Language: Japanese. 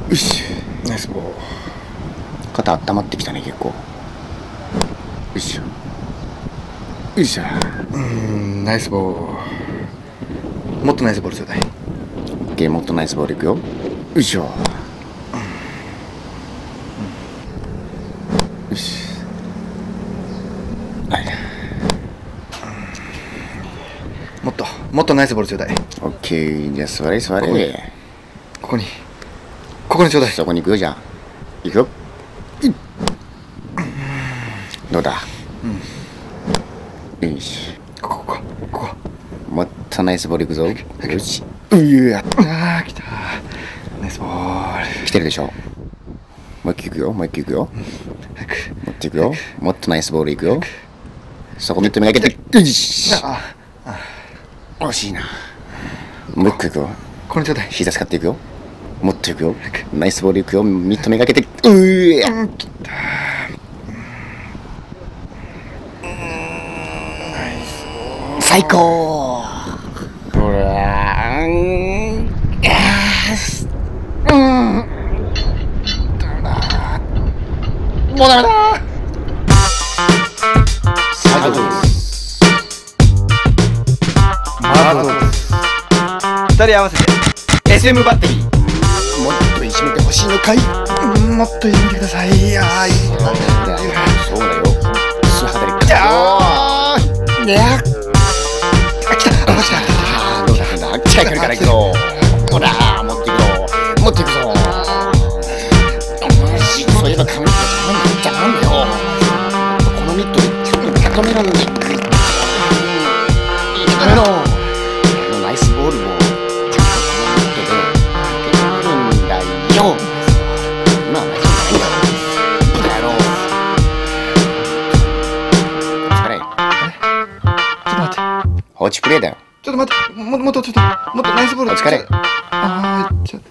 よし、ナイスボール。肩温まってきたね、結構。よいしょ。よいしょ。ナイスボール。もっとナイスボールちょうだい。オッケー、もっとナイスボールいくよ。よいしょ。よし。はい。もっとナイスボールちょうだい。オッケー、じゃあ座れ座れ。ここにちょうだい。そこに行くよ。じゃあ行くよ。どうだ。よし、ここもっとナイスボールいくぞ。よし。やった。来た。ナイスボール。来てるでしょ。もう一回行くよ。もっと行くよ。もっとナイスボールいくよ。そこミットめがけて。よし。惜しいな。もう一個いくよ。これちょうだい。膝使っていくよ。もっといくよ。ナイスボールいくよ。ミットめがけて。最高。ほら。もうダメだ。最高です。 2人合わせて SM バッテリー。 もっといじめてほしいのかい。 もっといじめてください。いやー、 そうだよ。素肌でかっ。いや。来た。どうだ。近い距離から行くぞ。ほら、持っていくぞ。そういえば髪の毛邪魔なんだよ。このミットでちょっと固めらんない。やめろ。ナイスボールをちょっとこのミットでかけられるんだよ。今は大丈夫じゃないんだよ。バカ野郎。疲れ。 ちょっと待って。 放置プレイだよ。 ちょっと待って。もっとナイスボール。 お疲れ。 あー、ちょっと。